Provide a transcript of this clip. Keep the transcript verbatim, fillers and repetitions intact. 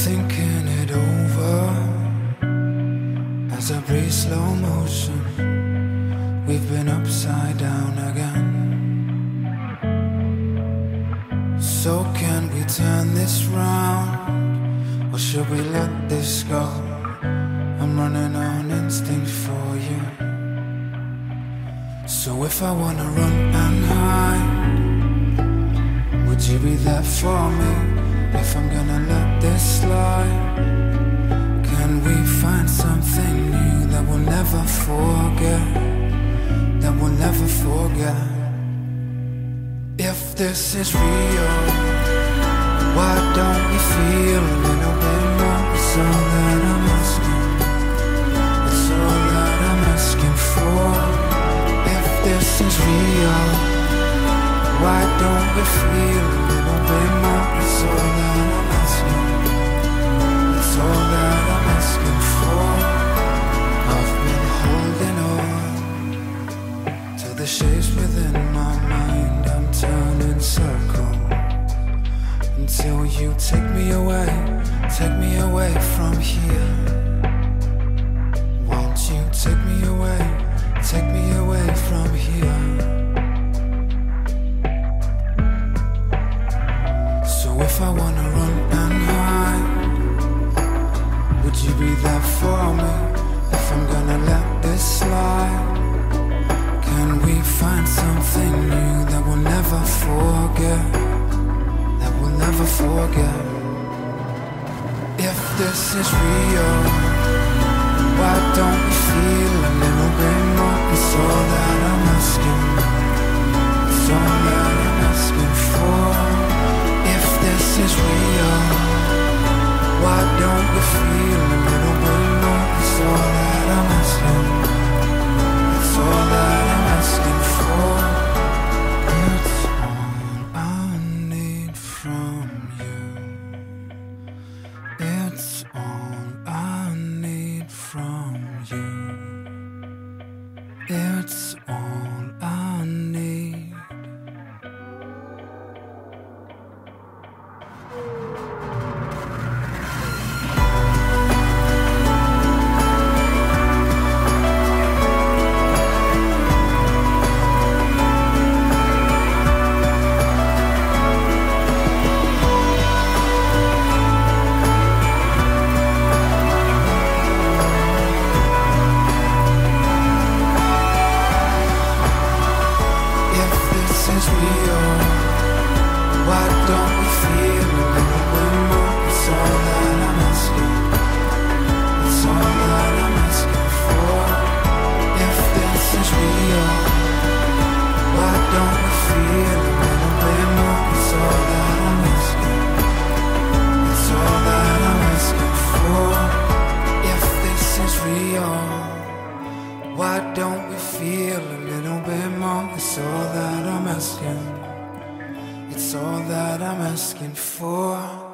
thinking it over as I breathe slow motion. We've been upside down again. So can we turn this round, or should we let this go? I'm running on instinct for you. So if I wanna run and hide, would you be there for me? If I'm gonna let this slide, can we find something new that we'll never forget, that we'll never forget? If this is real, why don't we feel a little bit more? It's all that I'm asking, it's all that I'm asking for. If this is real, why don't we feel a little bit more? It's all that I'm asking, it's all that I'm asking for. I've been holding on to the shapes within my mind. I'm turning circle until you take me away, take me away from here. Won't you take me away, take me away from here? If I wanna run and hide, would you be there for me? If I'm gonna let this slide, can we find something new that we'll never forget, that we'll never forget? If this is real, why don't we feel a little bit more? It's all that I'm asking, it's all that I'm asking for. If this is real, why don't we feel a little bit more? It's all that I'm asking, it's all that I'm asking for. It's all I need from you. It's all I need from you. It's all I need. Why don't we feel a little bit more? It's all that I'm asking, it's all that I'm asking for. If this is real, why don't we feel a little bit more? It's all that I'm asking, it's all that I'm asking for. If this is real, why don't we feel a little bit more? It's all that I'm asking, it's all that I'm asking for.